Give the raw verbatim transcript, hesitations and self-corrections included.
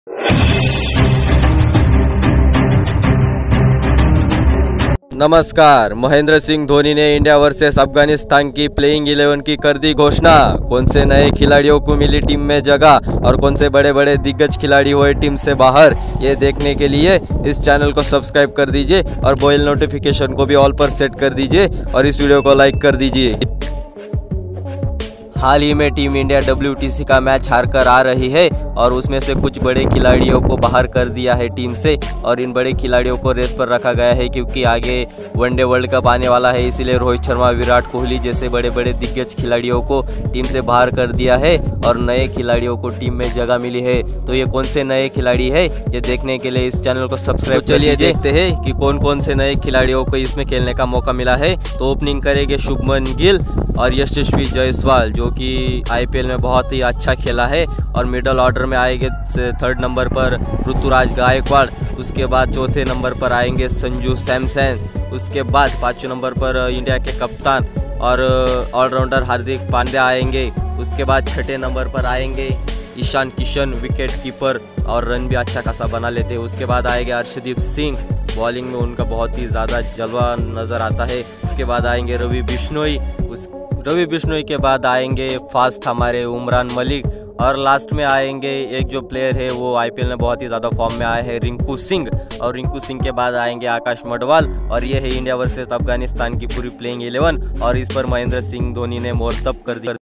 नमस्कार। महेंद्र सिंह धोनी ने India versus Afghanistan की प्लेइंग इलेवन की कर दी घोषणा। कौन से नए खिलाड़ियों को मिली टीम में जगह और कौन से बड़े बड़े दिग्गज खिलाड़ी हुए टीम से बाहर, ये देखने के लिए इस चैनल को सब्सक्राइब कर दीजिए और बेल नोटिफिकेशन को भी ऑल पर सेट कर दीजिए और इस वीडियो को लाइक कर दीजिए। हाल ही में team India W T C का मैच हारकर आ रही है और उसमें से कुछ बड़े खिलाड़ियों को बाहर कर दिया है टीम से और इन बड़े खिलाड़ियों को रेस पर रखा गया है क्योंकि आगे वनडे वर्ल्ड कप आने वाला है। इसीलिए रोहित शर्मा, विराट कोहली जैसे बड़े बड़े दिग्गज खिलाड़ियों को टीम से बाहर कर दिया है और नए खिलाड़ियों को टीम में जगह मिली है। तो ये कौन से नए खिलाड़ी है, ये देखने के लिए इस चैनल को सब्सक्राइब तो चलिए देखते हैं कि कौन कौन से नए खिलाड़ियों को इसमें खेलने का मौका मिला है। तो ओपनिंग करेंगे शुभमन गिल और यशस्वी जायसवाल, जो कि आई पी एल में बहुत ही अच्छा खेला है। और मिडल ऑर्डर में आएंगे थर्ड नंबर पर ऋतुराज गायकवाड़, उसके बाद चौथे नंबर पर आएंगे संजू सैमसन, उसके बाद पाँचवें नंबर पर इंडिया के कप्तान और ऑलराउंडर हार्दिक पांड्या आएंगे। उसके बाद छठे नंबर पर आएंगे ईशान किशन, विकेट कीपर और रन भी अच्छा खासा बना लेते हैं। उसके बाद आएंगे अर्शदीप सिंह, बॉलिंग में उनका बहुत ही ज़्यादा जलवा नज़र आता है। उसके बाद आएंगे रवि बिश्नोई, उस रवि बिश्नोई के बाद आएंगे फास्ट हमारे उमरान मलिक और लास्ट में आएंगे एक जो प्लेयर है वो आई पी एल में बहुत ही ज़्यादा फॉर्म में आए हैं, रिंकू सिंह। और रिंकू सिंह के बाद आएंगे आकाश मडवाल। और ये है इंडिया वर्सेस अफगानिस्तान की पूरी प्लेइंग इलेवन और इस पर महेंद्र सिंह धोनी ने मोहतब कर दी।